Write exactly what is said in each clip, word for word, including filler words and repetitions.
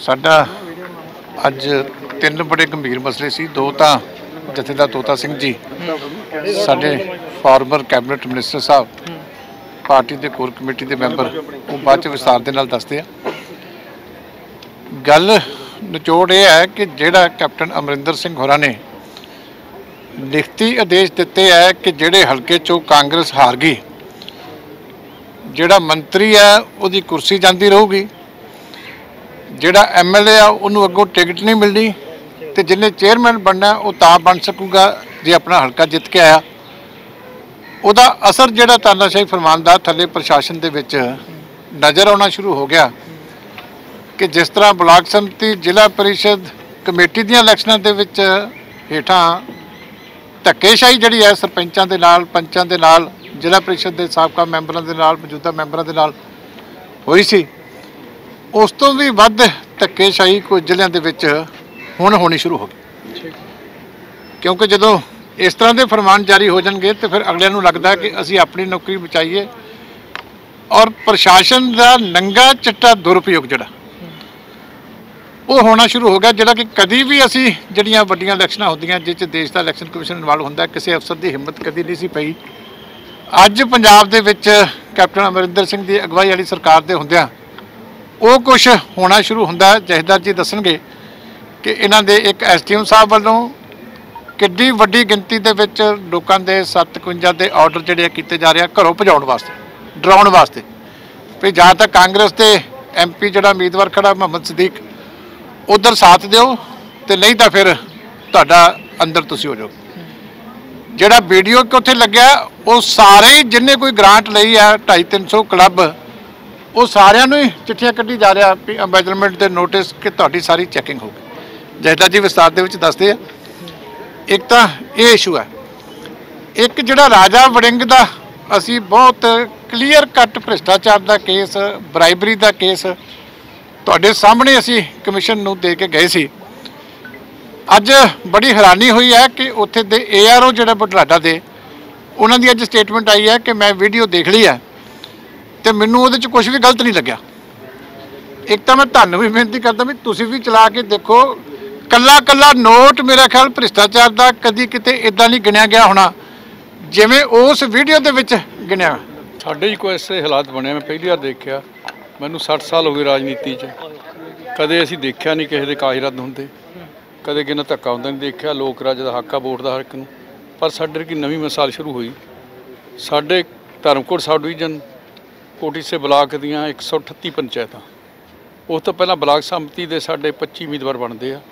साडा अज तीन बड़े गंभीर मसले सी। दो तां जथेदार तोता सिंह जी साडे फॉर्मर कैबिनेट मिनिस्टर साहब, पार्टी के कोर कमेटी के मैंबर, वो बाद विस्तार के नाल दसदे आ। गल निचोड़ ये है कि जिहड़ा कैप्टन अमरिंदर सिंह होरां ने लिखती आदेश दिते है कि जिहड़े हलके चों कांग्रेस हार गई, जिहड़ा मंत्री है उहदी कुर्सी जांदी रहूगी, जिहड़ा एम एल ए आ उन्होंने अगों टिकट नहीं मिलनी, तो जिन्हें चेयरमैन बनना वो तां बन सकूगा जे अपना हल्का जित के आया। उहदा असर जिहड़ा तानाशाही फरमानदार थले प्रशासन दे विच नज़र आना शुरू हो गया कि जिस तरह ब्लाक समति, जिला परिषद, कमेटी दी इलैक्शनां दे विच हेठां धक्केशाही जिहड़ी है सरपंचां दे नाल, पंचां दे नाल, जिला परिषद के साबका मैंबरां दे नाल, मौजूदा मैंबरां दे नाल होई सी, उस तो भी वध धक्केशाही कुछ जिलों के हुण होनी शुरू हो गई। क्योंकि जो इस तरह के फरमान जारी हो जाएंगे तो फिर अगलियां नूं लगदा है कि असीं अपनी नौकरी बचाईए, और प्रशासन का नंगा चिट्टा दुरुपयोग जिहड़ा वो होना शुरू हो गया, जिहड़ा कि कभी भी असीं जिहड़ियां वड्डियां इलैक्शनां होंदियां जिस च देश का इलैक्शन कमिशन इन्वॉल्व हुंदा, किसी अफसर की हिम्मत कभी नहीं सी पई। अज पंजाब दे विच कैप्टन अमरिंदर सिंह की अगवाई वाली सरकार दे हुंदियां वो कुछ होना शुरू होंदा। जथेदार जी दसणगे कि इन्हां दे एक एस डी एम साहब वालों किड्डी वड्डी गिनती दे विच लोकां दे सत्त इकवंजा दे ऑर्डर जिहड़े कीते जा रहे घरों भजाउण वास्ते, डराउण वास्ते, भी जां तां कांग्रेस के एम पी जिहड़ा उम्मीदवार खड़ा मोहम्मद सदीक उधर साथ दिओ, ते नहीं तां फिर तुहाडा अंदर तुसीं हो जाओ। जिहड़ा वीडियो कि उत्थे लग्या वो सारे ही जिन्हें कोई ग्रांट लई है ढाई तीन सौ क्लब, वो सारिਆਂ ਨੂੰ ही चिट्ठियां कढ़ी जा रहा भी एम्बेजलमेंट के नोटिस कि तुहाडी सारी चैकिंग होगी। जथेदार जी विस्तार दे विच दसदे आ। एक तो ये इशू है, एक जिहड़ा राजा वड़िंग दा असीं बहुत क्लीयर कट भ्रिष्टाचार का केस, बराइबरी का केस तुहाडे सामने असीं कमिशन नूं दे के गए सी। अज बड़ी हैरानी हुई है कि उत्थे दे ए आर ओ जिहड़ा बुढलाडा दे उन्हां दी अज स्टेटमेंट आई है कि मैं वीडियो देख ली है तो मैनू उहदे च कुछ भी गलत नहीं लग्या। एक तो मैं तुहानूं भी बेनती करदा भी तुसीं भी चला के देखो, कला कला नोट मेरा ख्याल भ्रिष्टाचार का कदी किते इदां नहीं गिणिया गया होना जिवें उस वीडियो दे विच गिणिया। साडे ही कोई ऐसे हालात बने, मैं पहली बार देखा। मैनू सठ साल हो गए राजनीति च, कदे असीं देखिया नहीं किसी दे कागज़ रद्द हुंदे, कदे किन्ना धक्का हुंदा नहीं देखिया। लोक राज दा हक आ वोट दा हर एक नूं, पर साडे की नवीं मिसाल शुरू हुई। साडे धर्मकोट सब डिवीजन कोटी से ब्लाक दियाँ एक सौ अठत्ती पंचायत, उस तो पहला ब्लाक समति के साढ़े पच्ची उम्मीदवार बनते हैं।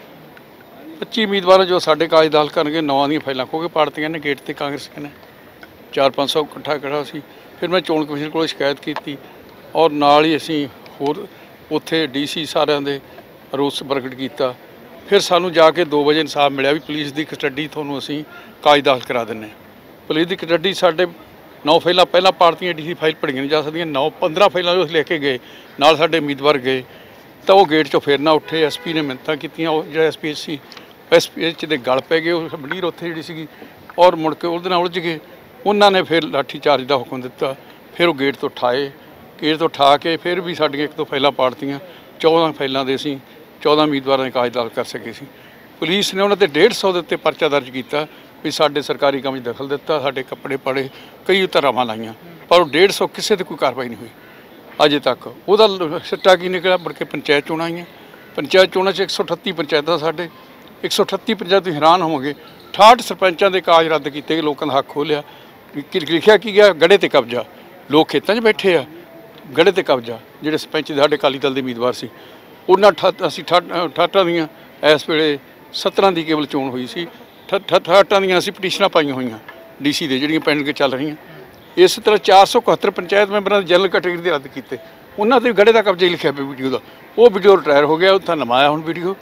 पच्ची उम्मीदवार जो साढ़े कागज़ दाखिल करनगे नौं दी फाइलों, क्योंकि पार्टियां ने गेट से कांग्रेस ने चार पाँच सौ इकट्ठा करा सी। फिर मैं चोण कमिशन को शिकायत की और नाल ही असीं होर उत्थे डी सी सारिਆਂ ਦੇ रोस प्रगट किया। फिर सानू जाके दो बजे इंसाफ मिलिया भी पुलिस की कस्टडी तुहानूं असीं कागज़ दाखिल करा दिंदे। पुलिस की कस्टडी साढ़े नौ फाइलों पहला पार्टियां डी सी फाइल पढ़िया नहीं जा सकती, नौ पंद्रह फाइलों जो लेके गए नाल साडे उम्मीदवार गए तो वो गेट चो फिर ना उठे। एस पी ने मिन्नतां कीतियां, जो S P H C S P H दे गल पै गए, मंडीर उत्थे जी सी और मुड़ के उहदे नाल उलझ गए। उन्होंने फिर लाठी चार्ज का हुक्म दिता, फिर वो गेट तो उठाए, गेट तो उठा के फिर भी साडियां एक दो फाइलां पाड़तियां। चौदह फाइलों के असीं चौदह उम्मीदवारों के कागज़ दाखिल कर सके सी। पुलिस ने उन्होंने डेढ़ सौ के उत्ते परचा दर्ज किया भी साडे सरकारी काम में दखल दिता, साडे कपड़े पाड़े, कई धारावां लाइयां, पर डेढ़ सौ किसी ते कोई कार्रवाई नहीं हुई अजे तक। वह सिट्टा की निकलिया, मुड़ के पंचायत चोणां आईयां। पंचायत चोणां एक सौ अठत्ती पंचायतां साडे एक सौ अठत्ती पंचायत हैरान होवोगे। अठाहठ सरपंचां दे कागज़ रद्द किए, लोगों का हक खोलिया। लिखिया की गया गड़े ते कब्जा, लोग खेतों च बैठे आ, गड़े ते कब्जा। जिहड़े सरपंच साडे अकाली दल के उम्मीदवार सी उन्हां असीं अठाहठां दीयां इस वेले सत्तरां दी केवल चोण हुई सी, अठाहठां दीयां असीं पटीशनां पाईयां होईयां डी सी दे जिहड़ियां पेंडिंग चल रहीआं। इस तरह चार सौ इकहत्तर पंचायत मैंबरां जनरल कैटेगरी दे रद्द कीते, उन्हां ते गड़े दा कब्जा ही लिखिया पिया वीडियो दा। वो वीडियो रिटायर हो गया, उत्थां नवां आया हुण वीडियो,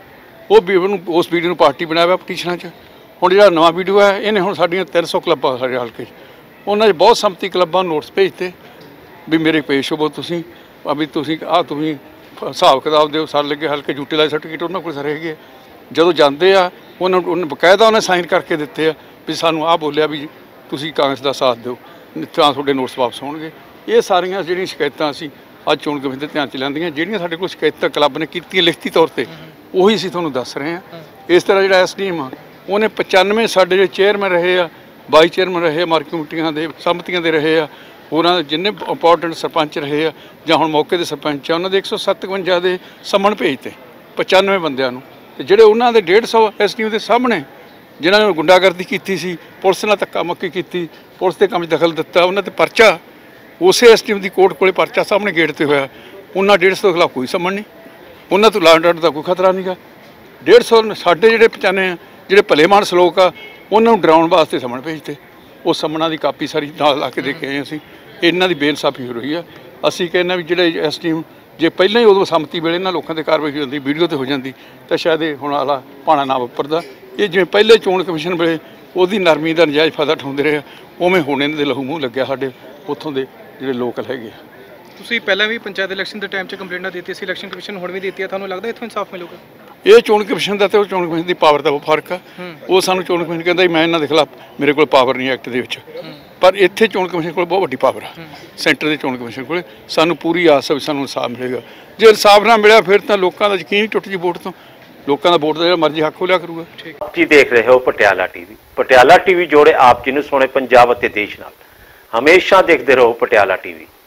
वो भी उस वीडियो नूं पार्टी बनाया पटीशनां च। हुण जिहड़ा नवां वीडियो है इहने हुण साडीआं तीन सौ क्लबां साडे हल्के उन्हां च बहुत संमति क्लबां नोटिस भेजते भी मेरे पेश होवो तुसीं, भी तुसीं आ तुसीं हिसाब किताब दिओ। सारे लगे हल्के ड्यूटी लाइफ सर्टिफिकेट उन्हां कोल सारे हैगे, जदों जांदे आ उन्होंने बकायदा उन्हें साइन करके दिते आ भी सानूं आ बोलिया भी तुसीं कांग्रेस का साथ दिओ, तां तुहाडे नोटिस वापस होणगे। ये सारियां जिहड़ियां शिकायतां असीं ਅੱਜ ਚੋਣ ਕਮਿਸ਼ਨ ਦੇ ਧਿਆਨ 'ਚ ਲਿਆਂਦੀਆਂ। ਜਿਹੜੀਆਂ ਸਾਡੇ ਕੋਲ ਸ਼ਿਕਾਇਤਾਂ ਕਲੱਬ ਨੇ ਕੀਤੀਆਂ ਲਿਖਤੀ ਤੌਰ ਤੇ ਉਹੀ ਅਸੀਂ ਤੁਹਾਨੂੰ ਦੱਸ ਰਹੇ ਹਾਂ। ਇਸ ਤਰ੍ਹਾਂ ਜਿਹੜਾ ਐਸ ਡੀ ਐਮ ਆ ਉਹਨੇ ਪਚਾਨਵੇਂ ਸਾਡੇ ਜਿਹੜੇ ਚੇਅਰਮੈਨ ਰਹੇ ਆ, ਬਾਈ ਚੇਅਰਮੈਨ ਰਹੇ ਆ, ਮਾਰਕੀਟ ਕਮੇਟੀਆਂ ਦੇ ਸੰਮਤੀਆਂ ਦੇ ਰਹੇ ਆ, ਹੋਰਾਂ ਦੇ ਜਿੰਨੇ ਇੰਪੋਰਟੈਂਟ ਸਰਪੰਚ ਰਹੇ ਆ ਜਾਂ ਹੁਣ ਮੌਕੇ ਦੇ ਸਰਪੰਚ ਆ, ਉਹਨਾਂ ਦੇ ਇੱਕ ਸੌ ਸੱਤਵੰਜਾ ਦੇ ਸੰਮਣ ਭੇਜਤੇ ਪਚਾਨਵੇਂ ਬੰਦਿਆਂ ਨੂੰ। ਤੇ ਜਿਹੜੇ ਉਹਨਾਂ ਦੇ ਡੇਢ ਸੌ ਐਸ ਡੀ ਐਮ ਦੇ ਸਾਹਮਣੇ ਜਿਨ੍ਹਾਂ ਨੇ ਗੁੰਡਾਗਰਦੀ ਕੀਤੀ ਸੀ, ਪੁਲਿਸ ਨਾਲ ਧੱਕਾ ਮੁੱਕੀ ਕੀਤੀ, ਪੁਲਿਸ ਦੇ ਕੰਮ 'ਚ ਦਖਲ ਦਿੱਤਾ, ਉਹਨਾਂ ਤੇ ਪਰਚਾ ਉਸੇ ਐਸ ਡੀ ਐਮ ਦੀ ਕੋਰਟ ਕੋਲੇ ਪਰਚਾ ਸਾਹਮਣੇ ਗੇਟ ਤੇ ਹੋਇਆ। ਉਹਨਾਂ ਡੇਢ ਸੌ ਦੇ ਖਿਲਾਫ ਕੋਈ ਸੰਮਣ ਨਹੀਂ, ਉਹਨਾਂ ਤੋਂ ਲਾਅ ਐਂਡ ਆਰਡਰ ਦਾ ਕੋਈ ਖਤਰਾ ਨਹੀਂ ਗਾ। ਡੇਢ ਸੌ ਸਾਡੇ ਜਿਹੜੇ ਪਛਾਣੇ ਆ ਜਿਹੜੇ ਭਲੇ ਮਾਨਸ ਲੋਕ ਆ ਉਹਨਾਂ ਨੂੰ ਡਰਾਉਣ ਵਾਸਤੇ ਸੰਮਣ ਭੇਜਤੇ। ਉਹ ਸੰਮਣਾਂ ਦੀ ਕਾਪੀ ਸਾਰੀ ਨਾਲ ਲਾ ਕੇ ਦੇ ਕੇ ਆਏ ਅਸੀਂ। ਇਹਨਾਂ ਦੀ ਬੇਇਨਸਾਫੀ ਹੋ ਰਹੀ ਆ। ਅਸੀਂ ਕਹਿੰਦੇ ਵੀ ਜਿਹੜੇ ਐਸ ਡੀ ਐਮ ਜੇ ਪਹਿਲਾਂ ਹੀ ਉਦੋਂ ਸੰਮਤੀ ਵੇਲੇ ਇਹਨਾਂ ਲੋਕਾਂ 'ਤੇ ਕਾਰਵਾਈ ਹੋ ਜਾਂਦੀ, ਵੀਡੀਓ 'ਤੇ ਹੋ ਜਾਂਦੀ, ਤਾਂ ਸ਼ਾਇਦ ਇਹ ਹੁਣ ਵਾਲਾ ਭਾਣਾ ਨਾ ਵਾਪਰਦਾ। ਇਹ ਜਿਵੇਂ ਪਹਿਲੇ ਚੋਣ ਕਮਿਸ਼ਨ ਵੇਲੇ ਉਹਦੀ ਨਰਮੀ ਦਾ ਨਜਾਇਜ਼ ਫਾਇਦਾ ਉਠਾਉਂਦੇ ਰਹੇ, ਉਵੇਂ ਹੁਣ ਇਹਨਾਂ ਦੇ ਲਹੂ ਮੂੰਹ ਲੱਗਿਆ ਸਾਡੇ ਉੱਥੋਂ ਦੇ ਜਿਹੜੇ ਲੋਕਲ ਹੈਗੇ ਆ। ਤੁਸੀਂ ਪਹਿਲਾਂ ਵੀ ਪੰਚਾਇਤ ਇਲੈਕਸ਼ਨ ਦੇ ਟਾਈਮ 'ਚ ਕੰਪਲੇਂਟਾਂ ਦਿੱਤੀ ਸੀ, ਇਲੈਕਸ਼ਨ ਕਮਿਸ਼ਨ ਹੁਣ ਵੀ ਦਿੱਤੀ ਆ, ਤੁਹਾਨੂੰ ਲੱਗਦਾ ਇੱਥੋਂ ਇਨਸਾਫ ਮਿਲੂਗਾ? ਇਹ ਚੋਣ ਕਮਿਸ਼ਨ ਦਾ ਤੇ ਉਹ ਚੋਣ ਕਮਿਸ਼ਨ ਦੀ ਪਾਵਰ ਦਾ ਬਹੁਤ ਫਰਕ ਆ। ਉਹ ਸਾਨੂੰ ਚੋਣ ਕਮਿਸ਼ਨ ਕਹਿੰਦਾ ਮੈਂ ਇਹਨਾਂ ਦੇ ਖਿਲਾਫ ਮੇਰੇ ਕੋਲ ਪਾਵਰ ਨਹੀਂ ਐਕਟ ਦੇ ਵਿੱਚ, ਪਰ ਇੱਥੇ ਚੋਣ ਕਮਿਸ਼ਨ ਕੋਲ ਬਹੁਤ ਵੱਡੀ ਪਾਵਰ ਆ। ਸੈਂਟਰ ਦੇ ਚੋਣ ਕਮਿਸ਼ਨ ਕੋਲ ਸਾਨੂੰ ਪੂਰੀ ਆਸ ਆ ਵੀ ਸਾਨੂੰ ਇਨਸਾਫ ਮਿਲੇਗਾ। ਜੇ ਇਨਸਾਫ ਨਾ ਮਿਲਿਆ ਫਿਰ ਤਾਂ ਲੋਕਾਂ ਦਾ ਯਕੀਨ ਟੁੱਟ ਜੀ ਵੋਟ ਤੋਂ। ਲੋਕਾਂ ਦਾ ਵੋਟ ਦਾ ਜਿਹੜਾ ਮਰਜ਼ੀ ਹੱਕ ਹੋ ਲਿਆ ਕਰੂਗਾ। ਤੁਸੀਂ ਦੇਖ ਰਹੇ ਹੋ ਪਟਿਆਲਾ ਟੀਵੀ। ਪਟਿਆਲਾ ਟੀਵੀ ਜੋੜੇ ਆਪ ਜੀ ਨੂੰ ਸੋਹਣੇ ਪੰਜਾਬ ਅਤੇ ਦੇਸ਼ ਨਾਲ। ਹਮੇਸ਼ਾ ਦੇਖਦੇ ਰਹੋ ਪਟਿਆਲਾ ਟੀਵੀ।